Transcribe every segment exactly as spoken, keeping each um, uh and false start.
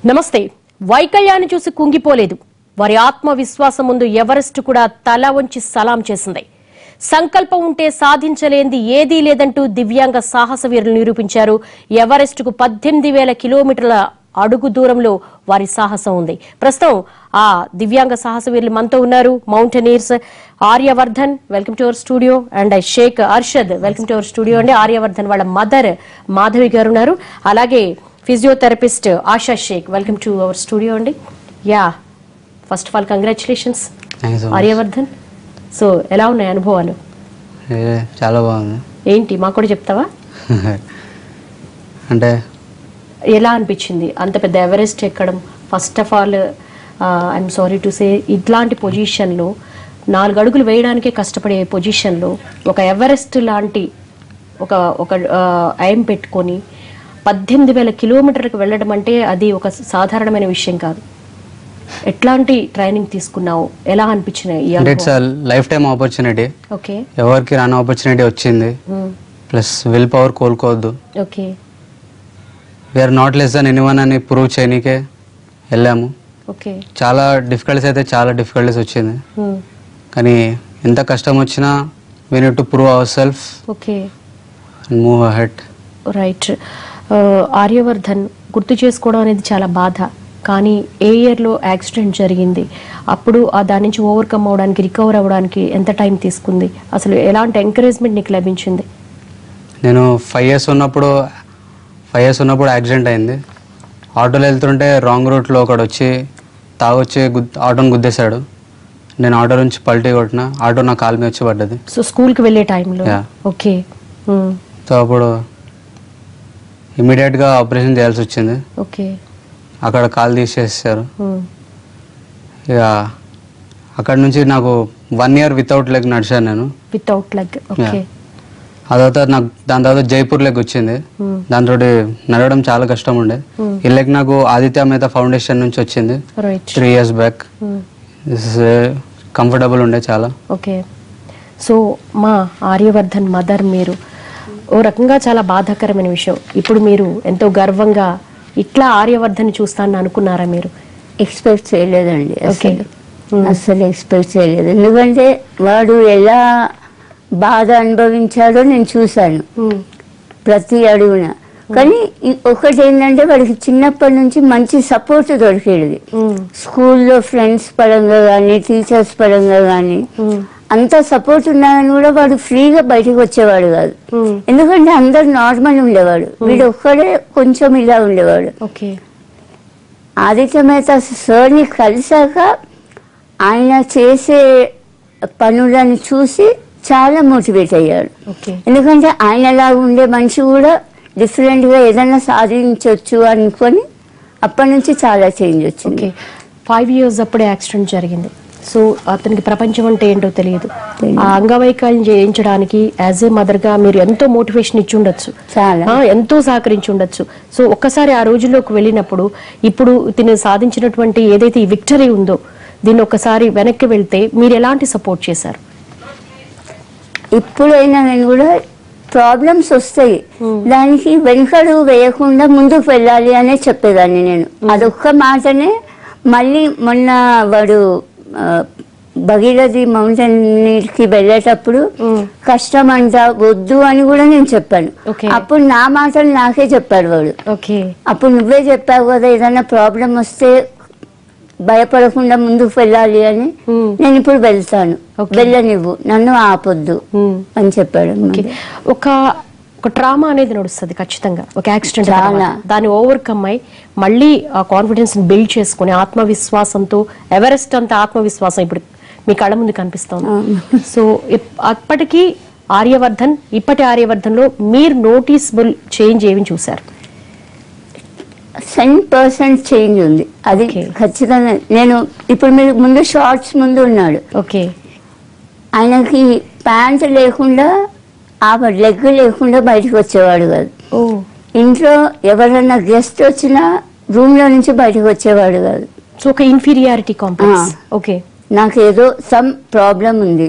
నమస్తే. వైకల్యాన్ని చూసి కుంగిపోలేదు. వారి ఆత్మవిశ్వాసం ముందు ఎవరెస్ట్ కూడా తల వంచి సలాం చేసింది. సంకల్పం ఉంటే సాధించలేంది ఏదీ లేదంటూ దివ్యాంగ సాహస వీరులు నిరూపించారు. ఎవరెస్టుకు పద్దెనిమిది వేల కిలోమీటర్ల అడుగు దూరంలో వారి సాహసం ఉంది. ప్రస్తుతం ఆ దివ్యాంగ సాహస వీరులు మనతో ఉన్నారు. Mountaineers Aryavardhan, welcome to our studio, and Sheikh Arshad, welcome to our studio అండి. ఆర్యవర్ధన్ వాళ్ళ మదర్ మాధవి గారు ఉన్నారు. అలాగే physiotherapist Asha Sheikh, welcome to our studio అండి. Yeah, first of all congratulations Aryavardhan. So ఎలా ఉన్నాయి అనుభవాలు? చాలా బాగుంది. ఏంటి మాకు కూడా చెప్తావా? అంటే ఎలా అనిపించింది అంత పెద్ద ఎవరెస్ట్ ఎక్కడం? First of all I'm sorry to say, ఇట్లాంటి పొజిషన్లో నాలుగు అడుగులు వేయడానికే కష్టపడే పొజిషన్లో ఒక ఎవరెస్ట్ లాంటి ఒక ఒక ఎయిమ్ పెట్టుకొని పద్దెనిమిది వేల కిలోమీటర్లకు వెళ్ళడం అంటే అది ఒక సాధారణమైన విషయం కాదు. ఎట్లాంటి ట్రైనింగ్ తీసుకున్నావు? ఎలా అనిపించినాయి? It's life time opportunity. Okay, ఎవరికి రాని ఆపర్చునిటీ వచ్చింది. ప్లస్ విల్ పవర్ కోలుకోవద్దు. Okay, we're not less than anyone అని ప్రూవ్ చేయనీకే వెళ్ళాము. ఓకే, చాలా డిఫికల్టీస్ అయితే చాలా డిఫికల్టీస్ వచ్చింది. కానీ ఎంత కష్టం వచ్చినా we need to prove our self. Okay, and move ahead. Right. Aryavardhan, గుర్తు చేసుకోవడం అనేది చాలా బాధ. కానీ ఏ ఇయర్లో యాక్సిడెంట్ జరిగింది? అప్పుడు ఆ దాని నుంచి ఓవర్కమ్ అవ్వడానికి, రికవర్ అవ్వడానికి ఎంత టైం తీసుకుంది? అసలు ఎలాంటి ఎంకరేజ్మెంట్ నీకు లభించింది? నేను ఫైవ్ ఇయర్స్ ఉన్నప్పుడు ఫైవ్ ఇయర్స్ ఉన్నప్పుడు యాక్సిడెంట్ అయింది. ఆటోలో వెళ్తుంటే రాంగ్ రూట్లో ఒకడు వచ్చి తాగొచ్చి గుద్ ఆటోని గుద్దేశాడు. నేను ఆటో నుంచి పల్టీ కొట్టిన, ఆటో నా కాలు మీద వచ్చి పడ్డది. సో స్కూల్కి వెళ్ళే టైంలో? ఓకే. సో అప్పుడు ఇమీడియట్గా ఆపరేషన్ చేయాల్సి వచ్చింది. ఓకే, అక్కడ కాలు తీసేసారు. ఇక అక్కడ నుంచి నాకు వన్ ఇయర్ వితౌట్ లెగ్ నడిచాను నేను. Without leg. ఓకే. ఆ తర్వాత నాకు దాని తర్వాత జైపూర్ లెగ్ వచ్చింది. దాంతో నడవడం చాలా కష్టం ఉండే. ఈ లెగ్ నాకు ఆదిత్య మేతా ఫౌండేషన్ నుంచి వచ్చింది three years back. This is comfortable ఉండే చాలా. ఓకే. సో మా ఆర్యవర్ధన్ మదర్ మీరు, ఓ రకంగా చాలా బాధాకరమైన విషయం. ఇప్పుడు మీరు ఎంతో గర్వంగా ఇట్లా ఆర్యవర్ధన్ చూస్తానని అనుకున్నారా మీరు? ఎక్స్పెక్ట్ చేయలేదండి. అసలు అసలు ఎక్స్పెక్ట్ చేయలేదు. ఎందుకంటే వాడు ఎలా బాధ అనుభవించాడో నేను చూశాను ప్రతి అడుగున. కానీ ఒకటి ఏంటంటే వాడికి చిన్నప్పటి నుంచి మంచి సపోర్ట్ దొరికేది. స్కూల్లో ఫ్రెండ్స్ పరంగా కానీ, టీచర్స్ పరంగా కానీ అంత సపోర్ట్ ఉన్నాయని కూడా వాడు ఫ్రీగా బయటకు వచ్చేవాడు కాదు. ఎందుకంటే అందరు నార్మల్ ఉండేవాడు, వీడు ఒక్కడే కొంచెం ఇలా ఉండేవాడు. ఓకే. ఆదిత్య మేతా సార్ని కలిసాక ఆయన చేసే పనులను చూసి చాలా మోటివేట్ అయ్యాడు. ఎందుకంటే ఆయనలాగా ఉండే మనిషి కూడా డిఫరెంట్గా ఏదైనా సాధించవచ్చు అనుకొని అప్పటి నుంచి చాలా చేంజ్ వచ్చింది. ఫైవ్ ఇయర్స్ అప్పుడే యాక్సిడెంట్ జరిగింది. సో అతనికి ప్రపంచం అంటే ఏంటో తెలియదు. ఆ అంగవైకల్యం చేయించడానికి యాజ్ ఏ మదర్ గా మీరు ఎంతో మోటివేషన్ ఇచ్చి ఉండొచ్చు, ఎంతో సహకరించి ఉండొచ్చు. సో ఒక్కసారి ఆ రోజుల్లోకి వెళ్ళినప్పుడు, ఇప్పుడు తిను సాధించినటువంటి ఏదైతే ఈ విక్టరీ ఉందో దీన్ని ఒక్కసారి వెనక్కి వెళ్తే మీరు ఎలాంటి సపోర్ట్ చేశారు? ఇప్పుడైనా నేను కూడా ప్రాబ్లమ్స్ వస్తాయి, దానికి వెనుకడు వేయకుండా ముందుకు వెళ్ళాలి అనే చెప్పేదాన్ని నేను. అదొక్క మాటనే. మళ్ళీ మొన్న వాడు భగీరథి మౌంటైన్కి వెళ్ళేటప్పుడు కష్టం అంట, వద్దు అని కూడా నేను చెప్పాను. అప్పుడు నా మాటలు నాకే చెప్పాడు వాడు. అప్పుడు నువ్వే చెప్పావు కదా ఏదైనా ప్రాబ్లం వస్తే భయపడకుండా ముందుకు వెళ్ళాలి అని. నేను ఇప్పుడు వెళ్తాను, వెళ్ళనివ్వు, నన్ను ఆపొద్దు అని చెప్పాడు. ఒక ఒక ట్రామా అనేది నడుస్తుంది ఖచ్చితంగా. ఒక యాక్సిడెంట్ దాన్ని ఓవర్కమ్ అయి మళ్ళీ ఆ కాన్ఫిడెన్స్ బిల్డ్ చేసుకుని ఆత్మవిశ్వాసంతో ఎవరెస్ట్ అంత ఆత్మవిశ్వాసం ఇప్పుడు మీ కళ్ళ ముందు కనిపిస్తోంది. సో అప్పటికి ఆర్యవర్ధన్, ఇప్పటి ఆర్యవర్ధన్ లో మీరు నోటీసబుల్ చేంజ్ ఏమి చూసారు? టెన్ పర్సెంట్ చేంజ్ ఉంది, అది ఖచ్చితంగా. నేను ఇప్పుడు మీరు ముందు షార్ట్స్ ముందు ఉన్నాడు. ఓకే. ఆయనకి ప్యాంట్ లేకుండా, ఆ లెగ్ లేకుండా బయటకు వచ్చేవాడు కాదు. ఇంట్లో ఎవరైనా గెస్ట్ వచ్చినా రూమ్ లో నుంచి బయటకు వచ్చేవాడు కాదు. సో ఒక ఇన్ఫీరియారిటీ కాంప్లెక్స్. ఓకే. నాకు ఏదో సమ్ ప్రాబ్లం ఉంది,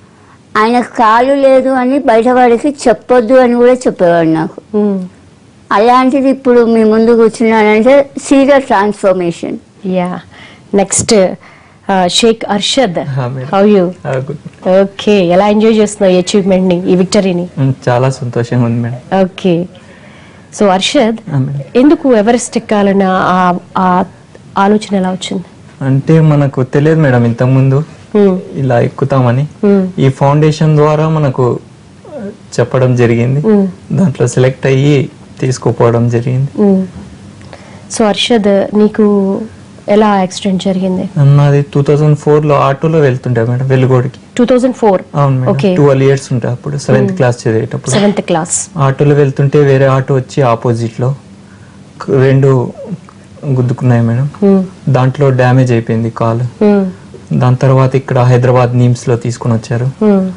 ఆయన కాలు లేదు అని బయట వాడికి చెప్పొద్దు అని కూడా చెప్పేవాడు నాకు. అలాంటిది ఇప్పుడు మీ ముందు కూర్చున్నానంటే serial transformation. Yeah next Sheikh Arshad, हाँ मैडम. How you? हाँ, good. ఓకే, ఎలా ఎంజాయ్ చేస్తున్నావు ఈ అచీవ్మెంట్ ని, ఈ విక్టరీని? ఉమ్, చాలా సంతోషంగా ఉంది మేడం. ఓకే, సో అర్షద్, हाँ मैडम. ఎందుకు ఎవరెస్ట్ ఎక్కాలన్న ఆ- ఆ ఆలోచన ఎలా వచ్చింది? అంటే మనకు తెలియదు మేడం ఇంతకుముందు Hmm. ఇలా ఎక్కుతామని. Hmm. ఈ ఫౌండేషన్ ద్వారా మనకు ఆ, చెప్పడం జరిగింది. Hmm. దాంట్లో సెలెక్ట్ అయ్యి తీసుకుపోవడం జరిగింది. Hmm. సో అర్షద్, నీకు ఎలా యాక్సిడెంట్ జరిగింది? నాది టూ థౌజండ్ ఫోర్ లో ఆటోలో వెళ్తుంటే మేడం వెలుగోడికి. Two thousand four. అవును మేడం, ఓకే, ట్వెల్వ్ ఇయర్స్ ఉంటాయి అప్పుడు, సెవెంత్ క్లాస్ చదివేటప్పుడు. Seventh class. ఆటోలో వెళ్తుంటే వేరే ఆటో వచ్చి ఆపోజిట్ లో క- రెండు గుద్దుకున్నాయి మేడం. దాంట్లో డ్యామేజ్ అయిపోయింది కాలు. దాని తర్వాత ఇక్కడ హైదరాబాద్ నిమ్స్ లో తీసుకుని వచ్చారు.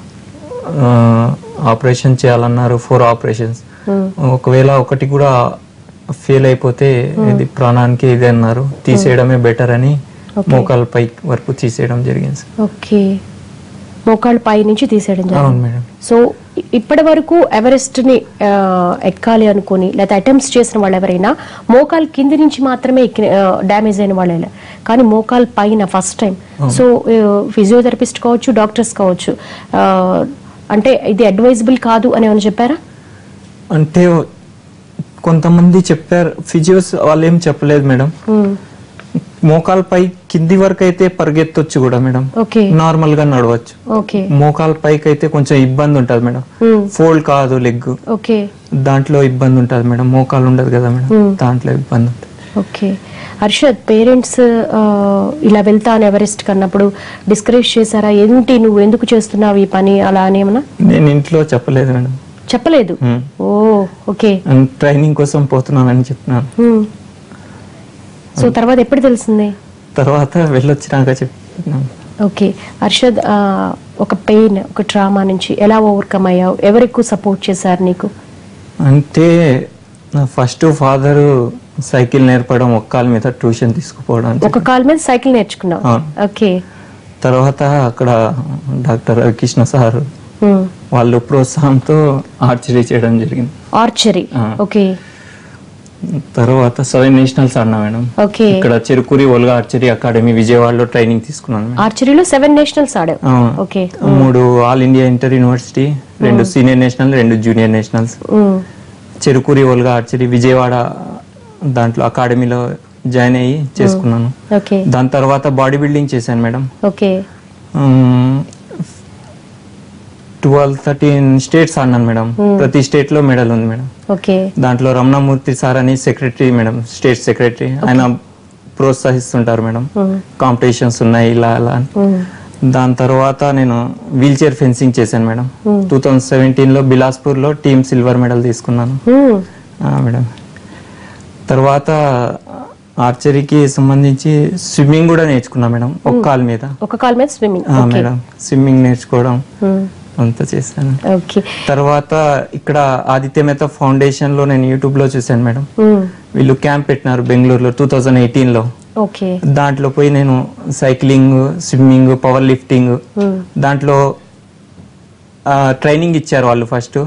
ఆ, ఆపరేషన్ చేయాలన్నారు, ఫోర్ ఆపరేషన్స్. ఒకవేళ ఒకటి కూడా ఫెయిల్ అయిపోతే ఇది ప్రాణానికి ఇది అన్నారు, తీసేయడమే బెటర్ అని మోకాల పై వరకు తీసేయడం జరిగింది సార్. ఓకే, మోకాళ్ళ పై నుంచి తీసేయడం అవును జరిగింది. మేడం. సో ఇప్పటి వరకు ఎవరెస్ట్ ని ఆ, ఎక్కాలి అనుకుని లేదా అటెంప్ట్స్ చేసిన వాళ్ళు ఎవరైనా మోకాల్ కింది నుంచి మాత్రమే ఎక్కి డ్యామేజ్ అయిన వాళ్ళే, కానీ మోకాల్ పైన ఫస్ట్ టైం. సో ఫిజియోథెరపిస్ట్ కావచ్చు, డాక్టర్స్ కావచ్చు, ఆ, అంటే ఇది అడ్వైజబుల్ కాదు అని ఏమైనా చెప్పారా? అంటే కొంతమంది చెప్పారు, ఫిజియోస్ వాళ్ళు ఏం చెప్పలేదు మేడం. మోకాల పై కింది వరకు అయితే పరిగెత్తొచ్చు కూడా మేడం, ఓకే నార్మల్ గా నడవచ్చు. ఓకే మోకాల పైకి అయితే కొంచెం ఇబ్బంది ఉంటది మేడం, ఫోల్డ్ కాదు లెగ్, ఓకే దాంట్లో ఇబ్బంది ఉంటది మేడం. మోకాలు ఉండదు కదా మేడం, దాంట్లో ఇబ్బంది ఉంటుంది. ఓకే. హర్షద్, పేరెంట్స్ ఇలా వెళ్తాను ఎవరెస్ట్ కన్నప్పుడు డిస్కరేజ్ చేశారా? ఏంటి నువ్వు ఎందుకు చేస్తున్నావు ఈ పని అలా అని ఏమన్నా? నేను ఇంట్లో చెప్పలేదు మేడం. చెప్పలేదు. ఓ ఓకే. ట్రైనింగ్ కోసం పోతున్నానని చెప్పినాను. సో తర్వాత ఎప్పుడు తెలిసింది? తర్వాత వెళ్ళొచ్చినాక చెప్పినాను. ఓకే హర్షద్, ఆ, ఒక పెయిన్, ఒక ట్రామా నుంచి ఎలా ఓవర్కమ్ అయ్యావు? ఎవరు ఎక్కువ సపోర్ట్ చేశారు నీకు? అంటే ఫస్ట్ ఫాదర్ సైకిల్ నేర్పడం, ఒక కాలు మీద ట్యూషన్ తీసుకుపోవడం. ఒక కాల్ మీద సైకిల్ నేర్చుకున్నావు. అవును. ఓకే. తర్వాత అక్కడ డాక్టర్ రవికృష్ణ సార్ వాళ్ళు ప్రోత్సాహంతో ఆర్చరీ చేయడం జరిగింది. ఆర్చరీ. ఓకే. తర్వాత సెవెన్ నేషనల్స్ ఆడినా మేడం. ఓకే. ఇక్కడ చెరుకూరి ఓల్గా ఆర్చరీ అకాడమీ విజయవాడలో ట్రైనింగ్ తీసుకున్నాను. ఆర్చరీలో సెవెన్ నేషనల్స్ ఆడావు. ఓకే. మూడు ఆల్ ఇండియా ఇంటర్ యూనివర్సిటీ, రెండు సీనియర్ నేషనల్, రెండు junior nationals. Cherukuri Olga archery Vijayawada దాంట్లో అకాడమీలో జాయిన్ అయ్యి చేసుకున్నాను. ఓకే. దాని తర్వాత బాడీ బిల్డింగ్ చేశాను madam. Okay. Twelve thirteen states ఆడినాను మేడం. ప్రతి స్టేట్ లో మెడల్ ఉంది మేడం. ఓకే. దాంట్లో రమణమూర్తి సార్ అని సెక్రటరీ మేడం, స్టేట్ సెక్రటరీ, ఆయన ప్రోత్సహిస్తుంటారు మేడం, కాంపిటీషన్స్ ఉన్నాయి ఇలా అలా అని. దాని తర్వాత నేను వీల్ చైర్ ఫెన్సింగ్ చేశాను మేడం. టూ థౌజండ్ సెవెంటీన్ లో బిలాస్పూర్ లో టీమ్ సిల్వర్ మెడల్ తీసుకున్నాను మేడం. తర్వాత ఆర్చరీకి సంబంధించి స్విమ్మింగ్ కూడా నేర్చుకున్నా మేడం, ఒక కాల్ మీద. ఒక కాల్ మీద స్విమ్మింగ్. మేడం స్విమ్మింగ్ నేర్చుకోవడం అంతా చేశాను. ఓకే. తర్వాత ఇక్కడ ఆదిత్య మెహతా ఫౌండేషన్ లో నేను యూట్యూబ్ లో చూసాను మేడం, వీళ్ళు క్యాంప్ పెట్టినారు బెంగళూరులో టూ థౌజండ్ ఎయిటీన్ లో. ఓకే. దాంట్లో పోయి నేను సైక్లింగ్, స్విమ్మింగ్, పవర్ లిఫ్టింగ్ దాంట్లో ట్రైనింగ్ ఇచ్చారు వాళ్ళు. ఫస్ట్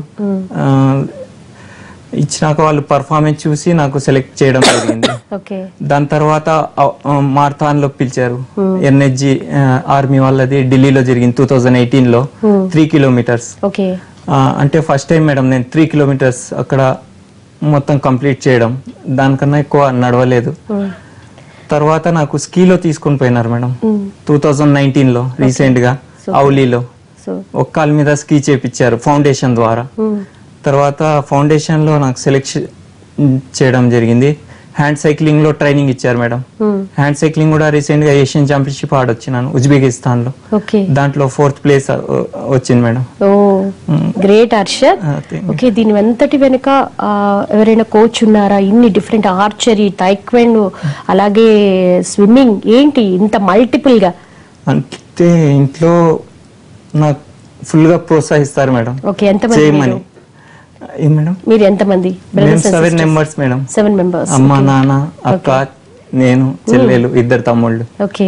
ఇచ్చినాక వాళ్ళు పర్ఫార్మెన్స్ చూసి నాకు సెలెక్ట్ చేయడం జరిగింది. ఓకే. దాని తర్వాత మార్థాన్ లో పిలిచారు, ఎన్హెచ్జి ఆర్మీ వాళ్ళది ఢిల్లీలో జరిగింది టూ థౌజండ్ ఎయిటీన్ లో, త్రీ కిలోమీటర్స్. ఓకే. అంటే ఫస్ట్ టైం మేడం నేను త్రీ కిలోమీటర్స్ అక్కడ మొత్తం కంప్లీట్ చేయడం, దానికన్నా ఎక్కువ నడవలేదు. తర్వాత నాకు స్కీలో తీసుకొని పోయినారు మేడం టూ థౌజండ్ నైన్టీన్ లో రీసెంట్ గా అవులీలో. ఒక కాలు మీద స్కీ చేపించారు ఫౌండేషన్ ద్వారా. తర్వాత ఫౌండేషన్ లో నాకు సెలెక్షన్ చేయడం జరిగింది. హ్యాండ్ సైక్లింగ్ లో ట్రైనింగ్ ఇచ్చారు మేడం. హ్యాండ్ సైక్లింగ్ కూడా రీసెంట్ గా ఏషియన్ ఛాంపియన్షిప్ ఆడొచ్చినాను ఉజ్బెకిస్తాన్ లో. దాంట్లో ఫోర్త్ ప్లేస్ వచ్చింది madam. Oh great Harshad. Okay, దీని అంతటి వెనుక ఎవరైనా కోచ్ ఉన్నారా? ఇన్ని డిఫరెంట్ ఆర్చరీ, టైక్వాండో, అలాగే స్విమ్మింగ్, ఏంటి ఇంత మల్టిపుల్ గా? అంటే ఇంట్లో నాకు ఫుల్ గా ప్రోత్సహిస్తారు మేడం. ఓకే. ఎంతమంది చేయమని. ఏం మేడం? మీరు ఎంతమంది? Seven members madam. Seven members. అమ్మ, నాన్న, అక్క, నేను, చెల్లెలు, ఇద్దరు తమ్ముళ్ళు. ఓకే.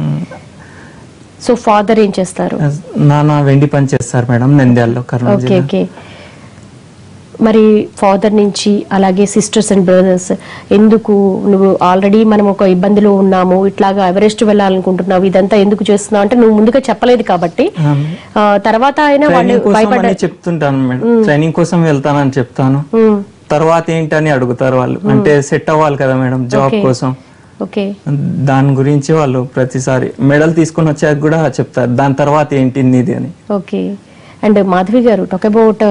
సో ఫాదర్ ఏం చేస్తారు? నాన్న వెండి పని చేస్తారు మేడం, నంద్యాలలో, కర్నూలు ఓకే. జిల్లా. ఓకే. మరి ఫాదర్ నుంచి అలాగే సిస్టర్స్ అండ్ బ్రదర్స్ ఎందుకు నువ్వు ఆల్రెడీ మనం ఒక ఇబ్బందిలో ఉన్నాము, ఇట్లాగా ఎవరెస్ట్ వెళ్ళాలనుకుంటున్నావు, ఇదంతా ఎందుకు చేస్తున్నావు అంటే నువ్వు ముందుగా చెప్పలేదు కాబట్టి ఆ, తర్వాత అయినా వాళ్ళు ట్రైనింగ్ కోసం భయపడ్డారు. అని చెప్తుంటాను మేడం, ట్రైనింగ్ కోసం వెళ్తానని చెప్తాను. తర్వాత ఏంటని అడుగుతారు వాళ్ళు, అంటే సెట్ అవ్వాలి కదా మేడం జాబ్ Okay. కోసం. ఓకే దాని గురించి వాళ్ళు ప్రతిసారి మెడల్ తీసుకొని వచ్చాక కూడా చెప్తారు దాని తర్వాత ఏంటి నీది అని. ఓకే. అండ్ మాధవి గారు, talk about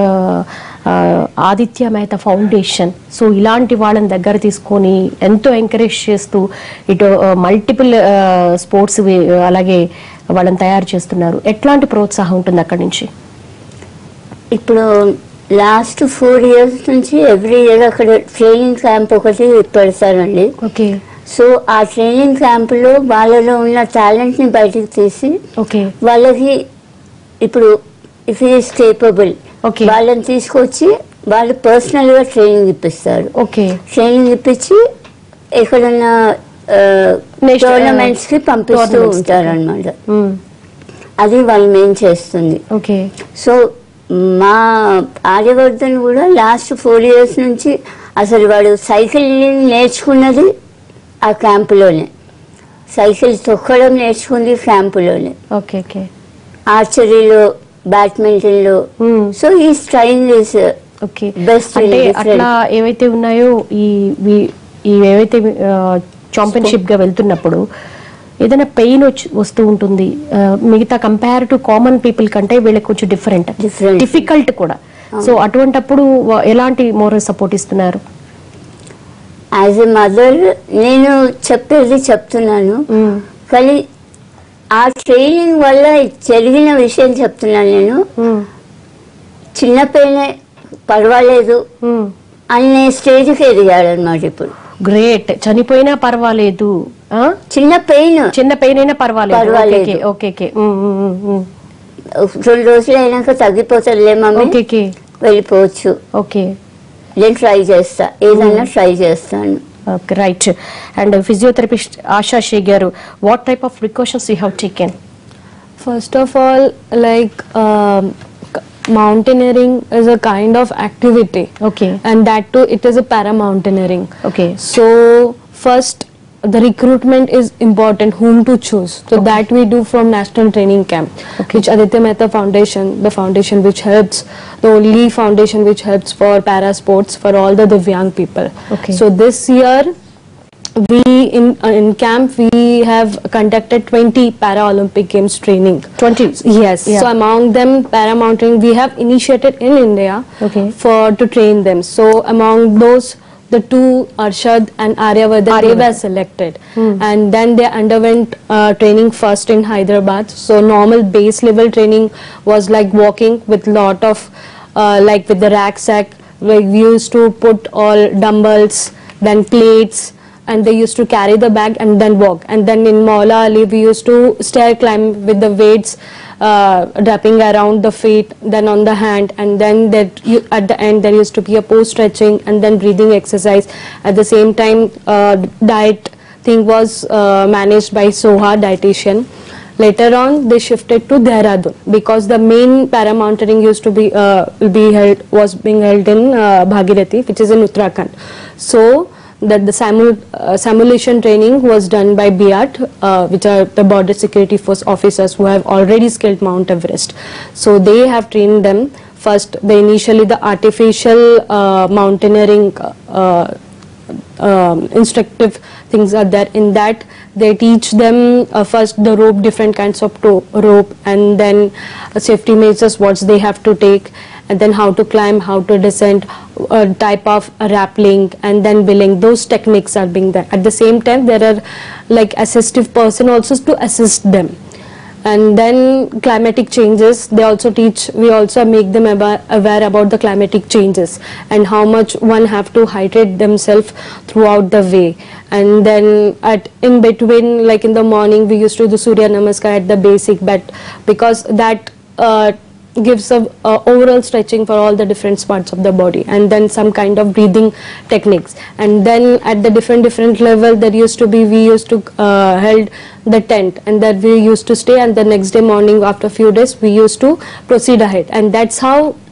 Aditya Mehta foundation. So ఇలాంటి వాళ్ళని దగ్గర తీసుకొని ఎంతో ఎంకరేజ్ చేస్తూ ఇటు మల్టిపుల్ స్పోర్ట్స్ అలాగే వాళ్ళని తయారు చేస్తున్నారు. ఎట్లాంటి ప్రోత్సాహం ఉంటుంది అక్కడి నుంచి? ఇప్పుడు లాస్ట్ ఫోర్ ఇయర్స్ నుంచి ఎవ్రీ ఇయర్ అక్కడ ట్రైనింగ్ క్యాంప్ ఒకటి పెడతారండి. ఓకే సో ఆ ట్రైనింగ్ క్యాంపులో వాళ్ళలో ఉన్న టాలెంట్ని బయటకు తీసి ఓకే వాళ్ళకి ఇప్పుడు ఇఫ్ ఈస్ కేపబుల్ Okay. వాళ్ళని తీసుకొచ్చి వాళ్ళు పర్సనల్ గా ట్రైనింగ్ ఇప్పిస్తారు. ఓకే ట్రైనింగ్ ఇప్పించి ఎక్కడన్నా Next, టోర్నమెంట్స్ కి పంపిస్తూ tournaments కి. ఉంటారు అనమాట. అది వాళ్ళు మెయిన్ చేస్తుంది. ఓకే సో మా ఆర్యవర్ధన్ కూడా లాస్ట్ ఫోర్ ఇయర్స్ నుంచి అసలు వాడు సైకిల్ నేర్చుకున్నది ఆ క్యాంపులోనే, సైకిల్ తొక్కడం నేర్చుకుంది క్యాంపులోనే, ఓకే ఓకే ఆర్చరీలో, బ్యాడ్మింటన్ లో. Hmm. సో ఈ స్ట్రైన్ ఓకే బెస్ట్ అంటే అట్లా ఏవైతే ఉన్నాయో ఈ వి- ఈ ఏవైతే ఛాంపియన్షిప్ గా వెళ్తున్నప్పుడు ఏదైనా పెయిన్ వచ్చి వస్తూ ఉంటుంది, ఆ, మిగతా కంపేర్ టు కామన్ పీపుల్ కంటే వీళ్ళకి కొంచెం డిఫరెంట్ Different. డిఫికల్ట్ కూడా. సో అటువంటప్పుడు వా- ఎలాంటి మోరల్ సపోర్ట్ ఇస్తున్నారు? యాజ్ ఎ మదర్ నేను చెప్పేది చెప్తున్నాను, కానీ ఆ ట్రైనింగ్ వల్ల జరిగిన విషయం చెప్తున్నాను. నేను చిన్న పెయినే పర్వాలేదు అనే స్టేజ్కి ఎదిగాడు అనమాట. ఇప్పుడు గ్రేట్. చనిపోయినా పర్వాలేదు, ఆ? చిన్న పెయిన్ చిన్న పెయిన్ అయినా పర్వాలేదు. పర్వాలేదు. Okay okay okay um, um, um, um. రెండు రోజులు అయినాక తగ్గిపోతుందిలే మమ్మీ, ఓకే ఓకే వెళ్ళిపోవచ్చు. ఓకే నేను ట్రై చేస్తా, ఏదన్నా ట్రై చేస్తాను. Okay, right. And uh, physiotherapist Asha Shegaru, what type of precautions you have taken? First of all, like um, c- mountaineering is a kind of activity. Okay. And that too, it is a paramountaineering. Okay. So first, the recruitment is important, whom to choose. So that we do from National Training Camp, Okay. which Aditya Mehta Foundation, the foundation which helps, the only foundation which helps for para sports for all the Divyang people. Okay. So this year, we in uh, in camp we have conducted twenty para Olympic Games training. twenty? Yes. Yeah. So among them, paramountaineering we have initiated in India Okay. for to train them. So among those, the two Arshad and Aryavardhan, they Aryavardhan. were selected, and then they underwent uh, training first in Hyderabad. So normal base level training was like walking with lot of uh, like with the rucksack. Like we used to put all dumbbells, then plates, and they used to carry the bag and then walk. And then in Maula Ali, we used to stair climb with the weights uh, wrapping around the feet, then on the hand, and then that you, at the end there used to be a post stretching and then breathing exercise. At the same time, uh, diet thing was uh, managed by Soha dietitian. Later on, they shifted to Dehradun because the main paramountaineering used to be uh, be held was being held in uh, Bhagirathi, which is in Uttarakhand. So that the simul uh, simulation training was done by B I A T, uh, which are the border security force officers who have already scaled Mount Everest. So they have trained them first. The initially the artificial uh, mountaineering uh, um, instructive things are there. In that they teach them uh, first the rope, different kinds of to- rope, and then uh, safety measures what they have to take, and then how to climb, how to descend, uh, type of rappelling, and then billing. Those techniques are being there. At the same time, there are like assistive person also to assist them. And then climatic changes, they also teach, we also make them aba- aware about the climatic changes and how much one have to hydrate themselves throughout the way. And then at in between, like in the morning, we used to do Surya Namaskar at the basic, but because that uh, gives a uh, overall stretching for all the different parts of the body, and then some kind of breathing techniques. And then at the different different level, there used to be, we used to uh, held the tent, and that we used to stay, and the next day morning after few days we used to proceed ahead. And that's how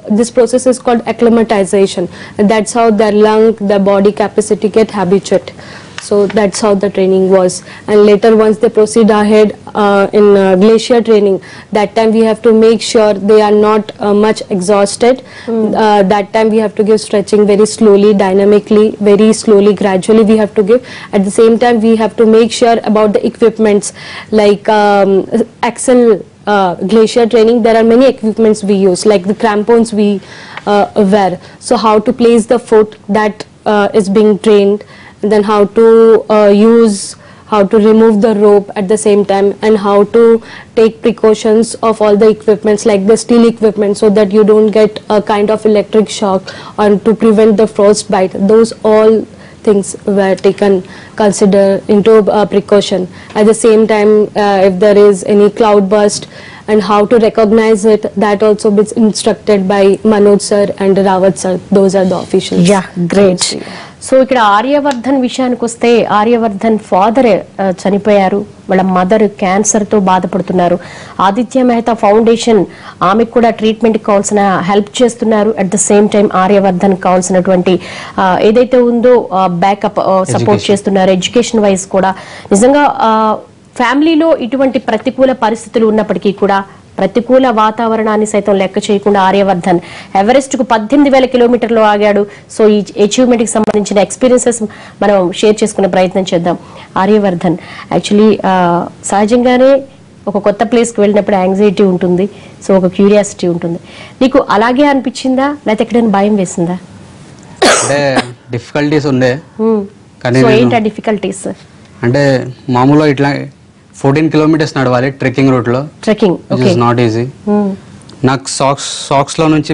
this process is called acclimatization. That's how their lung, their body capacity get habituate. So that's how the training was. And later once they proceed ahead uh, in uh, glacier training, that time we have to make sure they are not uh, much exhausted. Mm. Uh, that time we have to give stretching very slowly, dynamically, very slowly, gradually we have to give. At the same time we have to make sure about the equipments like um, axle uh, glacier training. There are many equipments we use, like the crampons we uh, wear. So how to place the foot, that uh, is being trained. Then how to uh, use, how to remove the rope at the same time, and how to take precautions of all the equipments like the steel equipment, so that you don't get a kind of electric shock, or to prevent the frostbite. Those all things were taken consider into uh, precaution. At the same time, uh, if there is any cloud burst and how to recognize it, that also is instructed by Manoj sir and Rawat sir. Those are the officials. Yeah great. So ఇక్కడ ఆర్యవర్ధన్ విషయానికి వస్తే, Aryavardhan father చనిపోయారు, వాళ్ళ mother cancer తో బాధపడుతున్నారు. Aditya Mehta foundation ఆమెకు కూడా treatment కావాల్సిన హెల్ప్ చేస్తున్నారు. At the same time Aryavardhan కావాల్సినటువంటి ఏదైతే ఉందో బ్యాకప్ సపోర్ట్ చేస్తున్నారు. ఎడ్యుకేషన్ వైజ్ కూడా నిజంగా ఫ్యామిలీలో ఇటువంటి ప్రతికూల పరిస్థితులు ఉన్నప్పటికీ కూడా, ప్రతికూల వాతావరణాన్ని సైతం లెక్క చేయకుండా ఆర్యవర్ధన్ ఎవరెస్ట్ కు పద్దెనిమిది వేల కిలోమీటర్లు ఆగాడు. సో ఈ అచీవ్మెంట్ కి సంబంధించిన ఎక్స్పీరియన్సెస్ మనం షేర్ చేసుకునే ప్రయత్నం చేద్దాం. ఆర్యవర్ధన్ యాక్చువల్లీ సహజంగానే ఒక కొత్త ప్లేస్ కి వెళ్ళినప్పుడు యాంగ్జైటీ ఉంటుంది, సో ఒక క్యూరియాసిటీ ఉంటుంది. నీకు అలాగే అనిపించిందా, లేకపోతే ఎక్కడైనా భయం వేసిందా? అంటే డిఫికల్టీస్ ఉండే, కానీ సో ఏంటి డిఫికల్టీస్ అంటే మామూలుగా ఇట్లా ఫోర్టీన్ కిలోమీటర్స్ నడవాలి ట్రెక్కింగ్ రూట్ లో. Trekking is not easy. నాకు సాక్స్ సాక్స్ లో నుంచి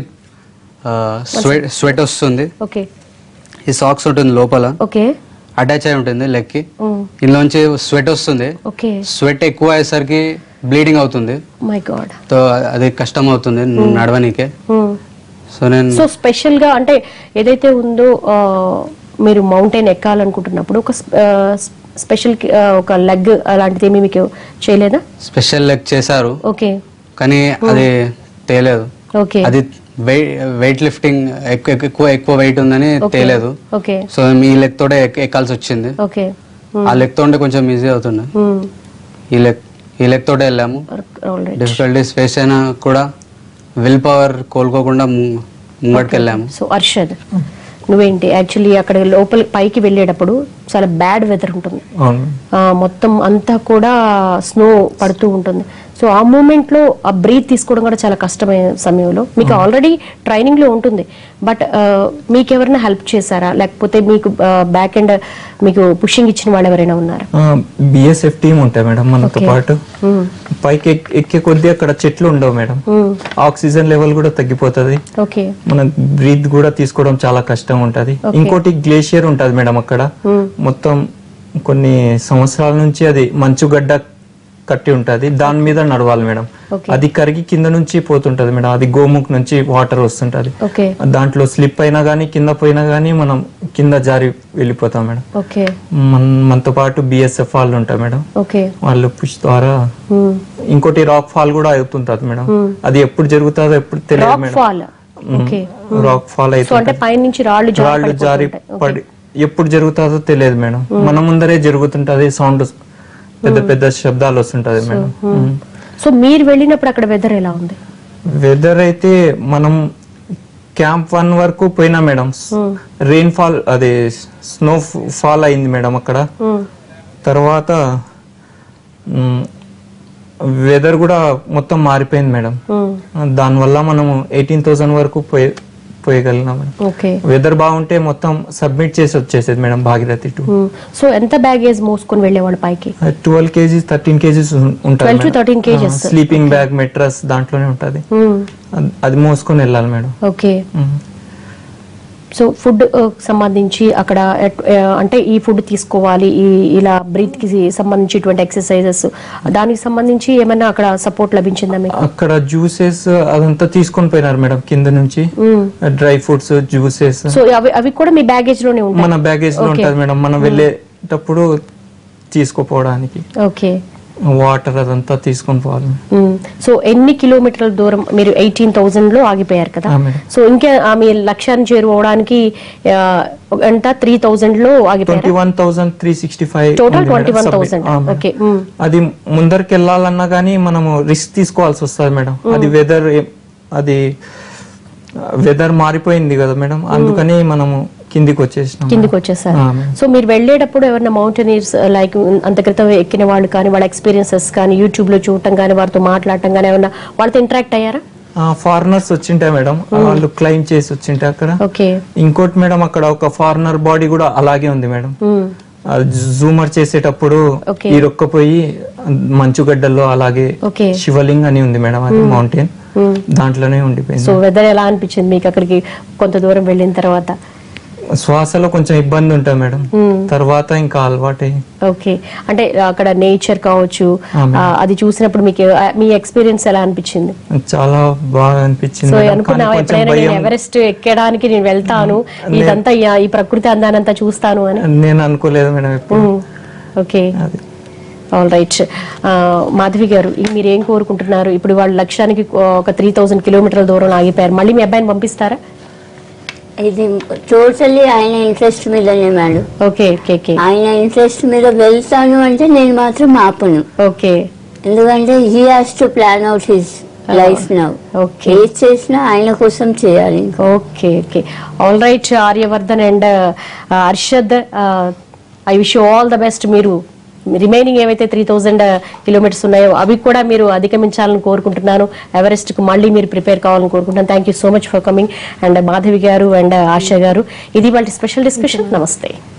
స్వెట్ స్వెట్ వస్తుంది. ఓకే. ఈ సాక్స్ ఉంటుంది లోపల, ఓకే, అటాచ్ అయి ఉంటుంది లెగ్ కి. ఇందులోంచి స్వెట్ వస్తుంది. ఓకే. స్వెట్ ఎక్కువ అయ్యేసరికి బ్లీడింగ్ అవుతుంది. My God. సో అది కష్టం అవుతుంది నడవనీకే. సో నేను సో స్పెషల్ గా అంటే ఏదైతే ఉందో మీరు మౌంటైన్ ఎక్కాలనుకుంటున్నప్పుడు ఒక స్పెషల్ ఒక లెగ్ అలాంటిది ఏమీ మీకు చేయలేదా? స్పెషల్ లెగ్ చేశారు, ఓకే, కానీ అది తేలేదు. ఓకే. అది వెయిట్ లిఫ్టింగ్ ఎక్కువ ఎక్కువ వెయిట్ ఉందని తేలేదు. ఓకే. సో మీ లెగ్ తోటే ఎక్కాల్సి వచ్చింది. ఓకే. ఆ లెగ్ తో కొంచెం ఈజీ అవుతుండే. ఈ లెగ్ ఈ లెగ్ తోటే వెళ్ళాము. డిఫికల్టీస్ ఫేస్ అయినా కూడా విల్ పవర్ కోలుకోకుండా ముంగడికి వెళ్ళాము. సో అర్షద్, నువ్వేంటి యాక్చువల్లీ అక్కడ లోపల పైకి వెళ్ళేటప్పుడు చాలా బ్యాడ్ వెదర్ ఉంటుంది, మొత్తం అంతా కూడా స్నో పడుతూ ఉంటుంది. సో ఆ మూమెంట్ లో ఆ బ్రీత్ తీసుకోవడం కూడా చాలా కష్టమైన సమయంలో మీకు ఆల్రెడీ ట్రైనింగ్ లో ఉంటుంది, బట్ మీకు ఎవరైనా హెల్ప్ చేశారా, లేకపోతే మీకు బ్యాక్ అండ్ మీకు పుషింగ్ ఇచ్చిన వాళ్ళు ఎవరైనా ఉన్నారా? బిఎస్ఎఫ్ టీమ్ ఉంటాయి మేడం మనతో పాటు. పైకి ఎక్కే కొద్దీ అక్కడ చెట్లు ఉండవు మేడం, ఆక్సిజన్ లెవెల్ కూడా తగ్గిపోతుంది, మన బ్రీత్ కూడా తీసుకోవడం చాలా కష్టం ఉంటది. ఇంకోటి గ్లేషియర్ ఉంటది మేడం అక్కడ, మొత్తం కొన్ని సంవత్సరాల నుంచి అది మంచుగడ్డ కట్టి ఉంటది, దాని మీద నడవాలి మేడం. అది కరిగి కింద నుంచి పోతుంటది మేడం, అది గోముఖ్ నుంచి వాటర్ వస్తుంటది. దాంట్లో స్లిప్ అయినా గానీ కింద పోయినా గానీ మనం కింద జారి వెళ్ళిపోతాం మేడం. మనతో పాటు బిఎస్ఎఫ్ వాళ్ళు ఉంటారు మేడం, వాళ్ళు పుష్ ద్వారా. ఇంకోటి రాక్ ఫాల్ కూడా అవుతుంటది మేడం, అది ఎప్పుడు జరుగుతుందో ఎప్పుడు తెలియదు మేడం. రాక్ ఫాల్ అయితే రాళ్ళు జారి పడి ఎప్పుడు జరుగుతుందో తెలియదు మేడం, మన ముందరే జరుగుతుంటది, సౌండ్ పెద్ద పెద్ద శబ్దాలు వస్తుంటది మేడం. సో మీరు వెళ్ళినప్పుడు అక్కడ వెదర్ ఎలా ఉంది? వెదర్ అయితే మనం క్యాంప్ వన్ వరకు పోయినా మేడం, రెయిన్ ఫాల్ అదే స్నో ఫాల్ అయింది మేడం అక్కడ. తర్వాత వెదర్ కూడా మొత్తం మారిపోయింది మేడం, దానివల్ల మనము ఎయిటీన్ థౌసండ్ వరకు పోయి పోయగలిగినాం. వెదర్ బాగుంటే మొత్తం సబ్మిట్ చేసి వచ్చేసేది మేడం భాగీరథి టూ. సో ఎంత బ్యాగేజ్ మోసుకొని వెళ్ళేవాళ్ళు పైకి? ట్వెల్వ్ కేజీస్ థర్టీన్ కేజీస్ ఉంటుంది, స్లీపింగ్ బ్యాగ్ మెట్రస్ దాంట్లోనే ఉంటది, అది మోసుకొని వెళ్ళాలి మేడం. ఓకే. సో ఫుడ్ సంబంధించి అక్కడ అంటే ఈ ఫుడ్ తీసుకోవాలి, ఈ ఇలా బ్రీత్ కి సంబంధించినటువంటి ఎక్సర్సైజెస్, దానికి సంబంధించి ఏమైనా అక్కడ సపోర్ట్ లభించిందా మీకు? అక్కడ జ్యూసెస్ అదంతా తీసుకొని పోయినారు మేడం కింద నుంచి, డ్రై ఫ్రూట్స్, జ్యూసెస్. సో అవి అవి కూడా మీ బ్యాగేజ్ లోనే ఉంటాయి? మన బ్యాగేజ్ లో ఉంటది మేడం, మనం వెళ్ళేటప్పుడు తీసుకోపోవడానికి. ఓకే. వాటర్ అదంతా తీసుకొని పోవాలి. సో ఎన్ని కిలోమీటర్ల దూరం మీరు ఎయిటీన్ థౌసండ్ లో ఆగిపోయారు కదా, సో ఇంకా మీ లక్ష్యాన్ని చేరుకోవడానికి ఎంత త్రీ థౌసండ్ లో ఆగిపోయారు? One thousand three sixty five total twenty one thousand. Okay, అది ముందరికి వెళ్ళాలన్నా కానీ మనము రిస్క్ తీసుకోవాల్సి వస్తుంది మేడం. అది వెదర్ అది వెదర్ మారిపోయింది కదా మేడం, అందుకని మనము కిందికి వచ్చేసినాం కిందికి వచ్చేసారు. సో మీరు వెళ్ళేటప్పుడు ఎవరైనా మౌంటైనీర్స్ లైక్ అంత క్రితం ఎక్కిన వాళ్ళు కానీ వాళ్ళ ఎక్స్పీరియన్సెస్ కానీ యూట్యూబ్ లో చూడటం కానీ వారితో మాట్లాడటం కానీ ఏమన్నా వాళ్ళతో ఇంటరాక్ట్ అయ్యారా? ఫారినర్స్ వచ్చింటాయి మేడం, వాళ్ళు క్లైమ్ చేసి వచ్చింటే అక్కడ. ఓకే, ఇంకోటి మేడం అక్కడ ఒక ఫారినర్ బాడీ కూడా అలాగే ఉంది మేడం. జూమర్ చేసేటప్పుడు ఇరొక్కపోయి మంచుగడ్డల్లో అలాగే శివలింగ్ అని ఉంది మేడం, అది మౌంటైన్ దాంట్లోనే ఉండిపోయింది. సో వెదర్ ఎలా అనిపించింది మీకు అక్కడికి కొంత దూరం వెళ్ళిన తర్వాత? శ్వాసలో కొంచెం ఇబ్బంది ఉంటుంది మేడం, తర్వాత ఇంకా అలవాటే. ఓకే, అంటే అక్కడ నేచర్ కావచ్చు అది చూసినప్పుడు మీకు మీ ఎక్స్పీరియన్స్ ఎలా అనిపించింది? చాలా బాగా అనిపించింది. సో అనుకున్నా ఎప్పుడైనా నేను ఎవరెస్ట్ ఎక్కడానికి నేను వెళ్తాను, ఇదంతా ఈ ప్రకృతి అందానంతా చూస్తాను అని? నేను అనుకోలేదు మేడం ఎప్పుడు. Okay, all right. మాధవి గారు, మీరు ఏం కోరుకుంటున్నారు? ఇప్పుడు వాళ్ళ లక్ష్యానికి ఒక త్రీ థౌసండ్ కిలోమీటర్ల దూరం ఆగిపోయారు, మళ్ళీ మీ అబ్బాయిని పంపిస్తారా? ఇది టోటల్లీ ఆయన ఇంట్రెస్ట్ మీదనే మేడం. ఓకే ఓకే, ఆయన ఇంట్రెస్ట్ మీద వెళ్తాను అంటే నేను మాత్రం ఆపను. ఓకే, ఎందుకంటే he has to plan out his life now. Okay, ఏది చేసినా ఆయన కోసం చేయాలి. Okay okay, all right. Aryavardhan and Arshad, I wish you all the best. మీరు రిమైనింగ్ ఏవైతే త్రీ థౌజండ్ కిలోమీటర్స్ ఉన్నాయో అవి కూడా మీరు అధిగమించాలని కోరుకుంటున్నాను. ఎవరెస్ట్ కు మళ్ళీ మీరు ప్రిపేర్ కావాలని కోరుకుంటున్నాను. Thank you so much for coming. And Madhavi గారు అండ్ ఆశ గారు, ఇది వాళ్ళ స్పెషల్ డిస్కషన్. నమస్తే.